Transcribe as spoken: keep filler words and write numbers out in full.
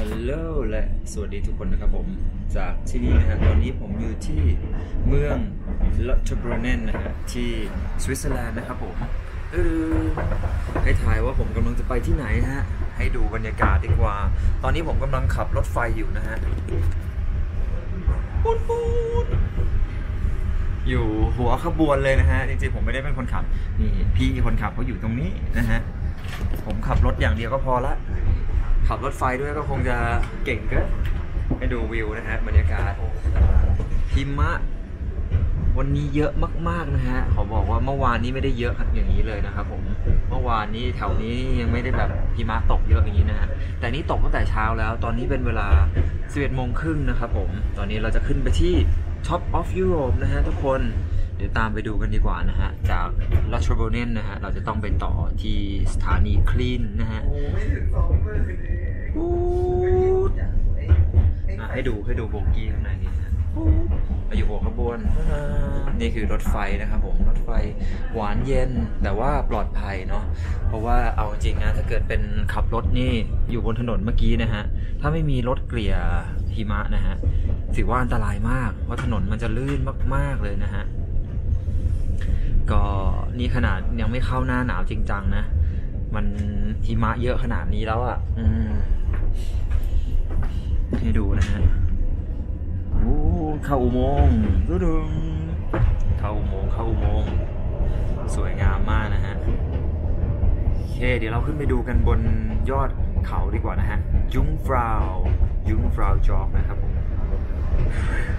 ลโหลและสวัสดีทุกคนนะครับผมจากที่นี่นะฮะตอนนี้ผมอยู่ที่เมืองลอตเบรเนนนะฮะที่สวิตเซอร์แลนด์นะครับผมเออให้ถ่ายว่าผมกำลังจะไปที่ไหนฮะให้ดูบรรยากาศดีกว่าตอนนี้ผมกำลังขับรถไฟอยู่นะฮะปูนปูนอยู่หัวขบวนเลยนะฮะจริงๆผมไม่ได้เป็นคนขับนี่พี่คนขับเขาอยู่ตรงนี้นะฮะผมขับรถอย่างเดียวก็พอละขับรถไฟด้วยก็คงจะเก่งเกินให้ดูวิวนะฮะบรรยากาศหิมะวันนี้เยอะมากๆนะฮะขอบอกว่าเมื่อวานนี้ไม่ได้เยอะอย่างนี้เลยนะครับผมเมื่อวานนี้แถวนี้ยังไม่ได้แบบหิมะตกเยอะอย่างนี้นะฮะแต่นี่ตกตั้งแต่เช้าแล้วตอนนี้เป็นเวลา สิบเอ็ดโมงครึ่งนะครับผมตอนนี้เราจะขึ้นไปที่ Top of Europe นะฮะทุกคนเดี๋ยวตามไปดูกันดีกว่านะฮะจากลาทรโบเนนนะฮะเราจะต้องไปต่อที่สถานีคลีนนะฮะให้ดูให้ดูโบกี้ข้างในนี้นะมาอยู่หัวขบวนนี่คือรถไฟนะครับผมรถไฟหวานเย็นแต่ว่าปลอดภัยเนาะเพราะว่าเอาจริงนะถ้าเกิดเป็นขับรถนี่อยู่บนถนนเมื่อกี้นะฮะถ้าไม่มีรถเกลี่ยหิมะนะฮะถือว่าอันตรายมากเพราะถนนมันจะลื่นมากๆเลยนะฮะก็นี่ขนาดยังไม่เข้าหน้าหนาวจริงจังนะมันหิมะเยอะขนาดนี้แล้วอ่ะอืมให้ดูนะฮะโอ้เข้าอุโมงค์ดูดึงเข้าอุโมงค์เข้าอุโมงค์สวยงามมากนะฮะโอเคเดี๋ยวเราขึ้นไปดูกันบนยอดเขาดีกว่านะฮะยุงฟราวยุงฟราวจอกนะครับผม